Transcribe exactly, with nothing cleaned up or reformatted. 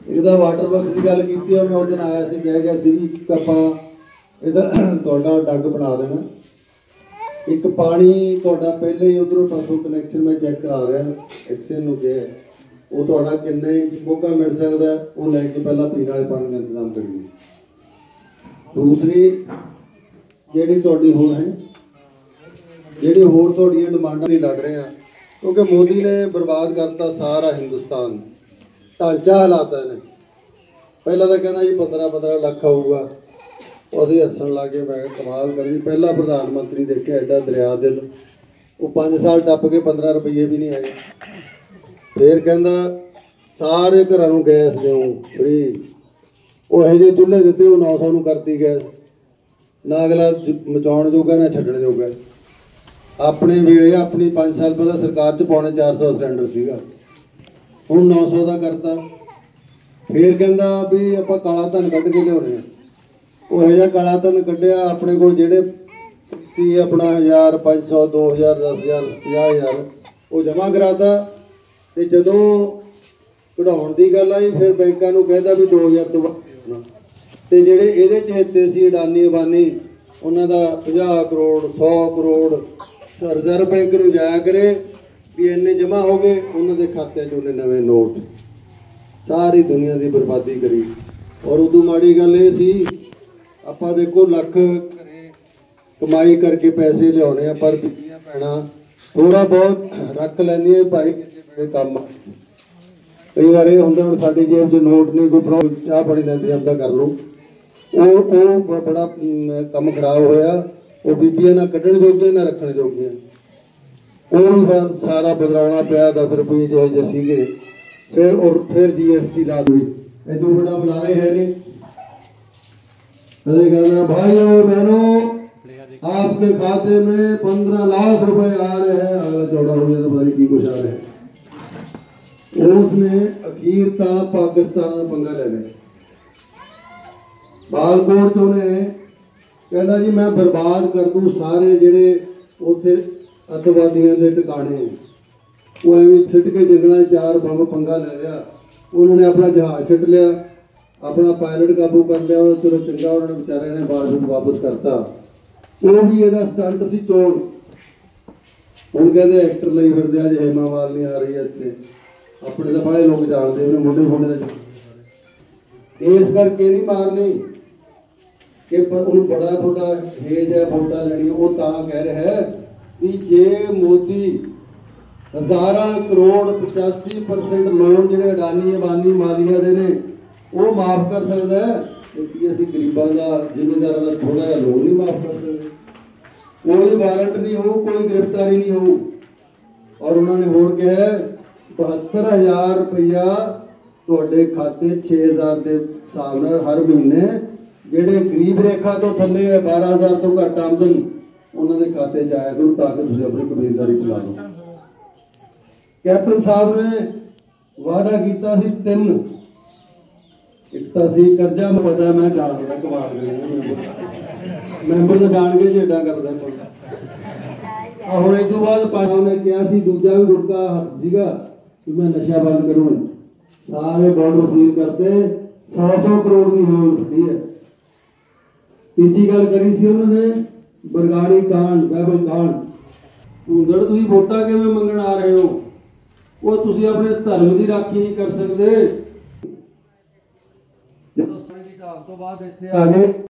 ਇਹਦਾ water work ਦੀ ਗੱਲ ਕੀਤੀ ਮੈਂ ਉਸ ਦਿਨ ਆਇਆ ਸੀ, ਕਹਿ ਗਿਆ ਸੀ ਵੀ ਇੱਕ ਆਪਾਂ ਇਹਦਾ ਤੁਹਾਡਾ ਡੱਗ ਬਣਾ ਦੇਣਾ। ਇੱਕ ਪਾਣੀ ਤੁਹਾਡਾ ਪਹਿਲੇ ਹੀ ਉਧਰੋਂ ਪਾਸੋਂ ਕਨੈਕਸ਼ਨ ਮੈਂ ਚੈੱਕ ਕਰਾ ਰਿਹਾ, ਐਕਸਨ ਨੂੰ ਕਿਹਾ ਉਹ ਤੁਹਾਡਾ ਕਿੰਨੇ ਮੌਕਾ ਮਿਲ ਸਕਦਾ ਉਹ ਲੈ ਕੇ ਪਹਿਲਾਂ ਪੀਣ ਵਾਲੇ ਪਾਣੀ ਦਾ ਇੰਤਜ਼ਾਮ ਕਰੀਏ। ਦੂਸਰੀ ਜਿਹੜੀ ਤੁਹਾਡੀ ਹੋਰ ਹੈ, ਜਿਹੜੀ ਹੋਰ ਤੁਹਾਡੀਆਂ ਡਿਮਾਂਡਾਂ ਦੀ ਲੜ ਰਹੇ ਆ, ਕਿਉਂਕਿ ਮੋਦੀ ਨੇ ਬਰਬਾਦ ਕਰਤਾ ਸਾਰਾ ਹਿੰਦੁਸਤਾਨ, ਢਾਂਚਾ ਹਿਲਾਤਾ ਇਹਨੇ। ਪਹਿਲਾਂ ਤਾਂ ਕਹਿੰਦਾ ਜੀ ਪੰਦਰਾਂ ਪੰਦਰਾਂ ਲੱਖ ਆਊਗਾ, ਅਸੀਂ ਹੱਸਣ ਲੱਗੇ। ਮੈਂ ਕਮਾਲ ਕਰੀ, ਪਹਿਲਾ ਪ੍ਰਧਾਨ ਮੰਤਰੀ ਦੇਖਿਆ ਐਡਾ ਦਰਿਆ ਦਿਲ, ਉਹ ਪੰਜ ਸਾਲ ਟੱਪ ਕੇ ਪੰਦਰਾਂ ਰੁਪਈਏ ਵੀ ਨਹੀਂ ਆਏ। ਫਿਰ ਕਹਿੰਦਾ ਸਾਰੇ ਘਰਾਂ ਨੂੰ ਗੈਸ ਦਿਓ ਫਰੀ, ਉਹ ਇਹੋ ਜਿਹੇ ਚੁੱਲ੍ਹੇ ਦਿੱਤੇ ਉਹ ਨੌ ਸੌ ਨੂੰ ਕਰਤੀ ਗੈਸ, ਨਾ ਅਗਲਾ ਮਚਾਉਣ ਜੋਗਾ ਨਾ ਛੱਡਣ ਜੋਗਾ। ਆਪਣੇ ਵੇਲੇ ਆਪਣੀ ਪੰਜ ਸਾਲ ਪਹਿਲਾਂ ਸਰਕਾਰ 'ਚ ਪੌਣੇ ਚਾਰ ਸੌ ਸਿਲੰਡਰ ਸੀਗਾ, ਹੁਣ ਨੌ ਸੌ ਦਾ ਕਰਤਾ। ਫਿਰ ਕਹਿੰਦਾ ਵੀ ਆਪਾਂ ਕਾਲਾ ਧਨ ਕੱਢ ਕੇ ਲਿਆਉਣੇ ਆ, ਉਹ ਇਹੋ ਜਿਹਾ ਕਾਲਾ ਧਨ ਕੱਢਿਆ ਆਪਣੇ ਕੋਲ ਜਿਹੜੇ ਸੀ ਆਪਣਾ ਹਜ਼ਾਰ ਪੰਜ ਸੌ ਦੋ ਹਜ਼ਾਰ ਦਸ ਹਜ਼ਾਰ ਪੰਜਾਹ ਹਜ਼ਾਰ ਉਹ ਜਮ੍ਹਾਂ ਕਰਾਤਾ। ਤੇ ਜਦੋਂ ਕਢਾਉਣ ਦੀ ਗੱਲ ਆਈ ਫਿਰ ਬੈਂਕਾਂ ਨੂੰ ਕਹਿੰਦਾ ਵੀ ਦੋ ਹਜ਼ਾਰ ਤੋਂ ਬਾਅਦ, ਤੇ ਜਿਹੜੇ ਇਹਦੇ 'ਚ ਹਿੱਸੇ ਸੀ ਅਡਾਨੀ ਅਬਾਨੀ ਉਹਨਾਂ ਦਾ ਪੰਜਾਹ ਕਰੋੜ ਸੌ ਕਰੋੜ ਰਿਜ਼ਰਵ ਬੈਂਕ ਨੂੰ ਜਾਇਆ ਕਰੇ ਵੀ ਇੰਨੇ ਜਮ੍ਹਾਂ ਹੋ ਗਏ, ਉਹਨਾਂ ਦੇ ਖਾਤਿਆਂ 'ਚ ਉਹਨੇ ਨਵੇਂ ਨੋਟ। ਸਾਰੀ ਦੁਨੀਆ ਦੀ ਬਰਬਾਦੀ ਕਰੀ। ਔਰ ਉਦੋਂ ਮਾੜੀ ਗੱਲ ਇਹ ਸੀ, ਆਪਾਂ ਦੇਖੋ ਲੱਖ ਘਰੇ ਕਮਾਈ ਕਰਕੇ ਪੈਸੇ ਲਿਆਉਣੇ ਆ, ਪਰ ਬੀਬੀਆਂ ਭੈਣਾਂ ਥੋੜ੍ਹਾ ਬਹੁਤ ਰੱਖ ਲੈਂਦੀਆਂ ਭਾਈ ਕਿਸੇ ਵੇਲੇ ਕੰਮ। ਕਈ ਵਾਰ ਇਹ ਹੁੰਦਾ ਹੁਣ ਸਾਡੀ ਜੇਬ 'ਚ ਨੋਟ ਨਹੀਂ, ਕੋਈ ਚਾਹ ਪਾਣੀ ਲੈਂਦੇ ਆਪਦਾ ਕਰ ਲਓ, ਉਹ ਉਹ ਬੜਾ ਕੰਮ ਖਰਾਬ ਹੋਇਆ। ਉਹ ਬੀਬੀਆਂ ਨਾ ਕੱਢਣ ਜੋਗੀਆਂ ਨਾ ਰੱਖਣ ਜੋਗੀਆਂ, ਉਹ ਵੀ ਫਿਰ ਸਾਰਾ ਬਦਲਾਉਣਾ ਪਿਆ। ਦਸ ਰੁਪਏ ਜਿਹੇ ਜਿਹੇ ਸੀਗੇ, ਫਿਰ ਔਰ ਫਿਰ ਜੀ ਐਸ ਟੀ ਲਾ ਦਿੱਤੀ। ਇਹ ਤੋਂ ਬੜਾ ਬੁਲਾਰੇ ਹੈ ਨਹੀਂ। अरे कहना भाइयों बहनों आपके खाते में पंद्रह लाख रुपए आ रहे हैं, अगला चौड़ा हो गया तो पता नहीं की कुछ आ रहे हैं। उसने अखीर था पाकिस्तान में पंगा ले लिया। बालकोट तो ने कहना जी मैं बर्बाद कर दूं सारे जेड़े उत्थे अतवादियों के ठिकाने, वो एवं सिट के जंगलों चार बंब पंगा ले लिया। उन्होंने अपना जहाज सिट लिया, अपना पायलट काबू कर लिया, चलो चंगा उन्होंने बेचारे ने भारत वापस करता। वो भी ये स्टंट सी चोण। हुण कहते एक्टर लई फिरदे अज हेमा मालिनी आ रही है इत्थे, अपने तो बड़े लोग जानते हैं मुंडे मुंडे इस करके नहीं मारनी कि उन्होंने बड़ा थोड़ा हेज है वोटा लैनी। वो तां कह रहा है कि जे मोदी हज़ारां करोड़ पचासी परसेंट लोन जिहड़े अडानी अबानी मालिया दे ने वो माफ कर सकता है, क्योंकि असीं गरीबां दा जिम्मेदारां दा थोड़ा जिहा लोन नहीं माफ कर सकते। कोई वारंट नहीं हो, कोई गिरफ्तारी नहीं हो। और उन्होंने होर कहा बहत्तर हज़ार रुपया तुहाडे खाते छे हज़ार के हिसाब नाल हर महीने जिहड़े गरीब रेखा तो थल्ले है बारह हज़ार तो घट आमदन उन्होंने दे खाते च आया करो ताकि तुसीं अपनी कबीलदारी चला लो। कैप्टन साहब ने वादा किया सी तीन, एक तो सी कर्जा में पता मैं जानता कमाल मैंबर तो जान के जेडा करता हम। इस तो बाद पाया ने कहा दूजा भी गुटका हथ सीगा कि मैं नशा बंद करूँ, सारे बॉर्डर सील करते सौ सौ करोड़ की होर फटी है। तीजी गल करी सी उन्होंने बरगाड़ी कांड बाइबल कांड, भूंदड़ तुसीं वोटां किवें मंगण आ रहे हो, वो तुसीं अपने धर्म की राखी नहीं कर सकते। तो बाद इत्थे आ गए।